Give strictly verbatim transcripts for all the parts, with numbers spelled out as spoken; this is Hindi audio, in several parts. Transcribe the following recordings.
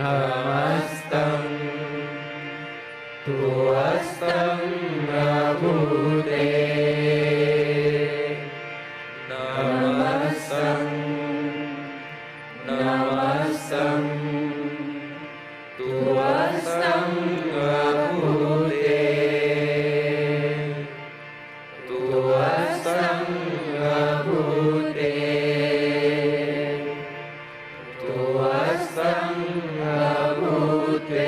नमस्तं तुअस्तं प्रभुते नमस्तं नमस्तं तुअस्तं प्रभुते तुअस्तं प्रभुते तुअस्तं प्रभुते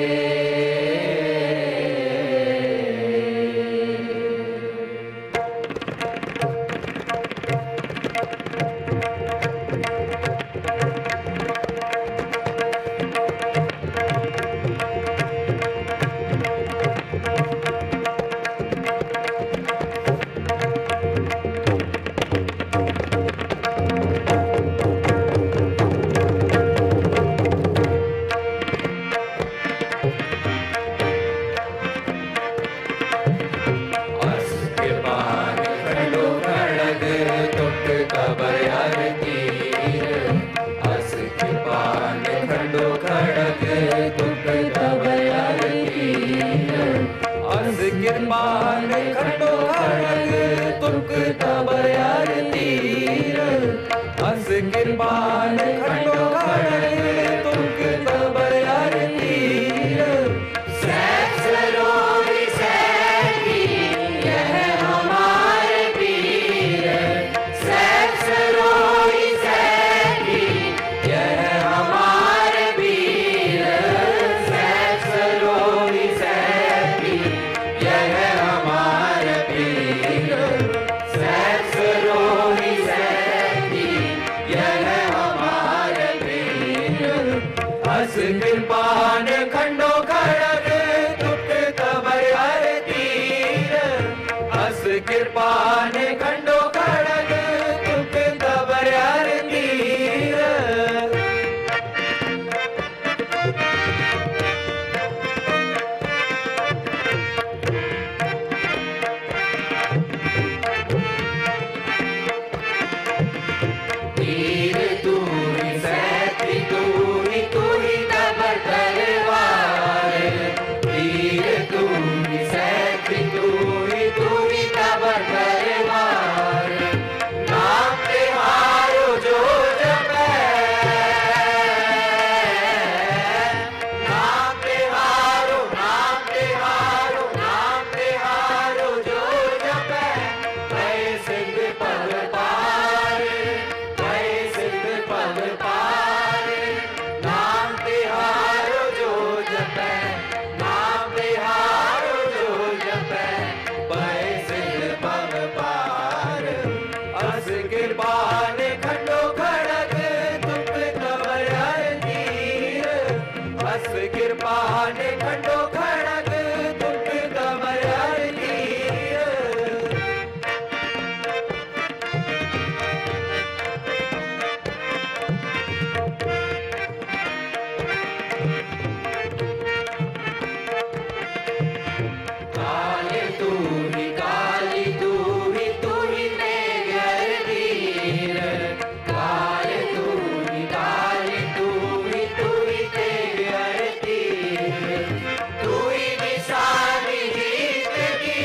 कृपान खंडो खड़ग तुक तबयार तीर अस कृपान खंडो खड़ग तुक तबयार तीर सहस्रों सैती यह हमारे पीर सहस्रों सैती यह हमारे पीर सहस्रों सैती यह हमारे पीर सहस्रों सैती यह हमारे पीर अस कृपान खंडो खड़ग तुक तबयार तीर अस कृपान खंडो खड़ग तुक तबयार तीर तीर तू ही सैती तू ही तू ही तब तलवार तीर तू ही सैती तू ही तू ही तब तलवार नाम तिहारो जो जपे नाम तिहारो नाम तिहारो नाम तिहारो जो जपे भय सिद्ध पद पार भय सिद्ध पद पार नाम तिहारो जो जपे नाम तिहारो जो जपे भय सिद्ध पद पार अस कृपान खंडो खड़ग तुक तबयार तीर अस कृपान खंडो खड़ग तुक तबयार तीर काले तू ही काली तू ही तू ही तेगर तीर काले तू ही काली तू ही तू ही तेगर तीर तू ही निशानी जीत की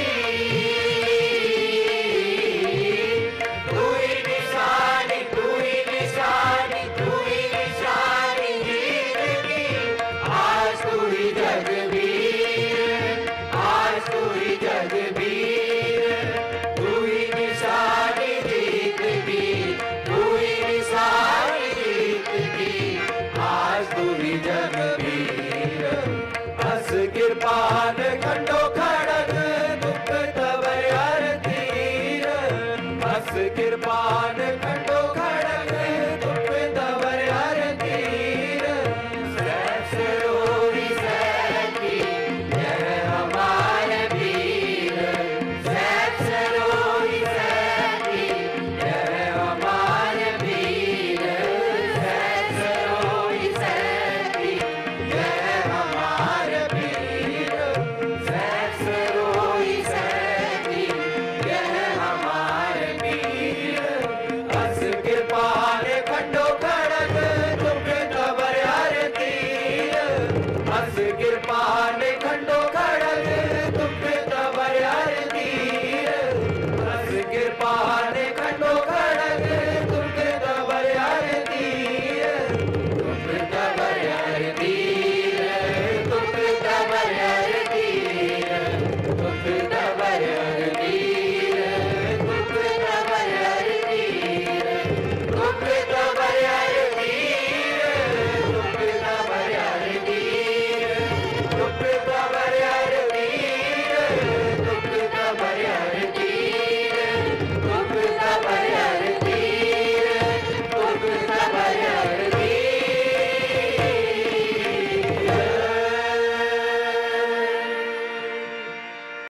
तू ही निशानी तू ही निशानी तू ही निशानी जीत की आज तू ही जगवीर आज तू ही जगवीर तू ही निशानी जीत की तू ही निशानी जीत की आज तू ही जगवीर अस कृपान खंडो